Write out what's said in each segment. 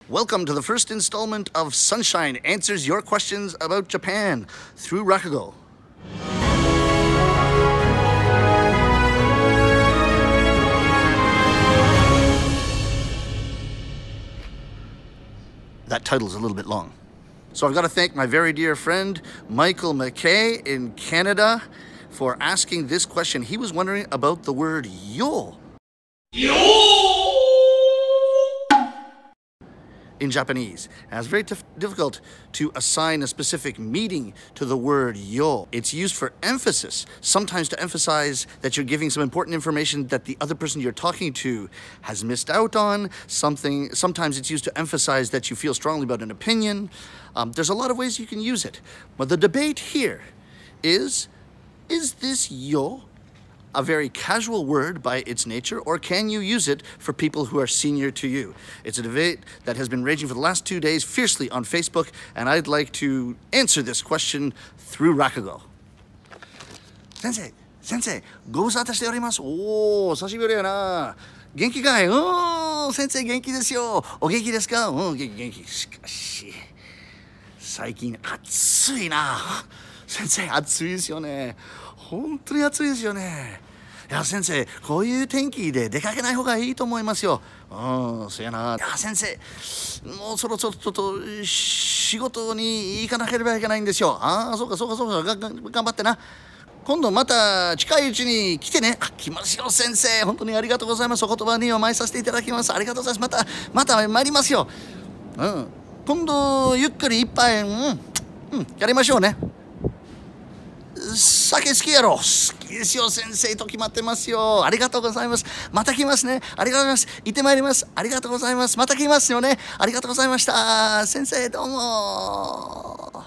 Welcome to the first installment of Sunshine Answers Your Questions About Japan through Rakugo. That title is a little bit long. So I've got to thank my very dear friend, Michael McKay in Canada, for asking this question. He was wondering about the word yo. In Japanese. And it's very difficult to assign a specific meaning to the word yo. It's used for emphasis, sometimes to emphasize that you're giving some important information that the other person you're talking to has missed out on. Sometimes it's used to emphasize that you feel strongly about an opinion. There's a lot of ways you can use it. But the debate here is this yo a very casual word by its nature, or can you use it for people who are senior to you? It's a debate that has been raging for the last 2 days fiercely on Facebook, and I'd like to answer this question through Rakugo. Sensei, ご無沙汰しております。おー、久しぶりやな。元気かい？先生元気ですよ。お元気ですか？元気。しかし、最近暑いな。先生、暑いですよね。本当に暑いですよね。いや先生、こういう天気で出かけない方がいいと思いますよ。そうやな。いや先生、もうそろそろちょっと仕事に行かなければいけないんですよ。そうか、頑張ってな。今度また近いうちに来てね。来ますよ先生。本当にありがとうございます。お言葉に甘えさせていただきます。ありがとうございます。また参りますよ。今度ゆっくり一杯、やりましょうね。酒好きやろ。好きですよ先生と決まってますよ。ありがとうございます。また来ますね。ありがとうございます。行ってまいります。ありがとうございます。また来ますよね。ありがとうございました。先生どうも。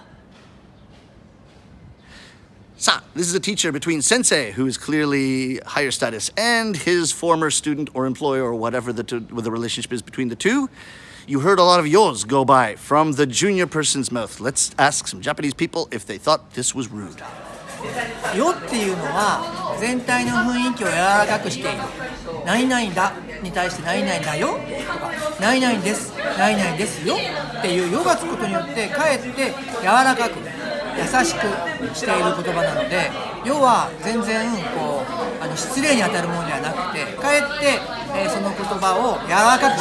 さあ、this is a teacher between sensei, who is clearly higher status, and his former student or employer or whatever the relationship is between the two. You heard a lot of yos go by from the junior person's mouth. Let's ask some Japanese people if they thought this was rude. よっていうのは全体の雰囲気を柔らかくしている。何々だに対して何々だよとか何々です何々ですよっていうよがつくことによってかえって柔らかく優しくしている言葉なので、要は全然失礼に当たるものではなくてかえって、その言葉を柔らかく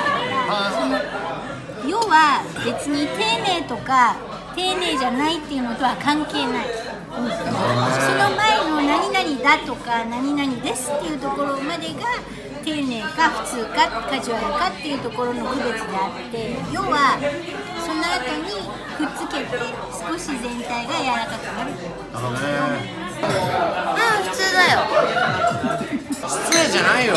している。 要は別に丁寧とか丁寧じゃないっていうのとは関係ない。その前の何々だとか何々ですっていうところまでが丁寧か普通かカジュアルかっていうところの区別であって、要はその後にくっつけて少し全体が柔らかくなる。普通だよ。 失礼じゃないよ。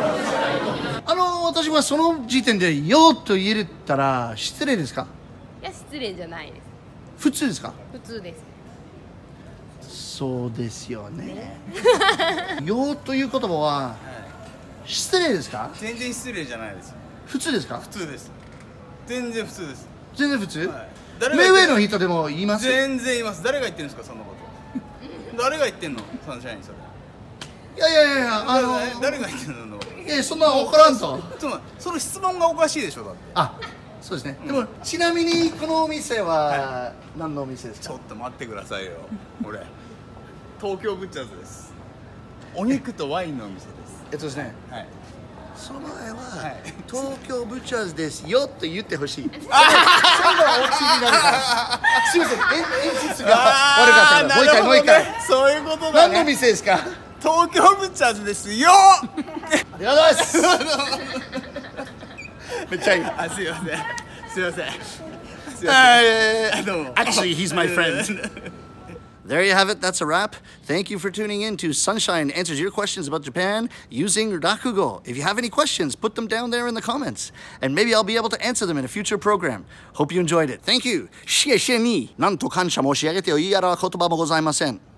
私はその時点でよと言えたら失礼ですか？ いや失礼じゃないです。 普通ですか？ 普通です。 そうですよね。よという言葉は失礼ですか？ 全然失礼じゃないです。 普通ですか？ 普通です。全然普通です。 全然普通？目上の人でも言います？ 全然言います。誰が言ってるんですかそんなこと。誰が言ってんのサンシャインそれ。 いや誰が言ってんの。 そんな怒らんと。 その質問がおかしいでしょだって。 そうですね。でもちなみにこのお店は何のお店ですか？ ちょっと待ってくださいよ。俺東京ブッチャーズです。お肉とワインのお店です。 ですね。 はい。 その前は東京ブッチャーズですよと言ってほしい。最後はオチになるから。すみません。演出が悪かったから。もう一回。 そういうことだね。 何の店ですか？ 東京ブッチャーズですよ。 ありがとうございます。めっちゃいい。 すいません。 Actually, he's my friend. There you have it. That's a wrap. Thank you for tuning in to Sunshine Answers Your Questions About Japan using Rakugo. If you have any questions, put them down there in the comments, and maybe I'll be able to answer them in a future program. Hope you enjoyed it. Thank you. シエシエになんと感謝申し上げておいやら言葉もございません。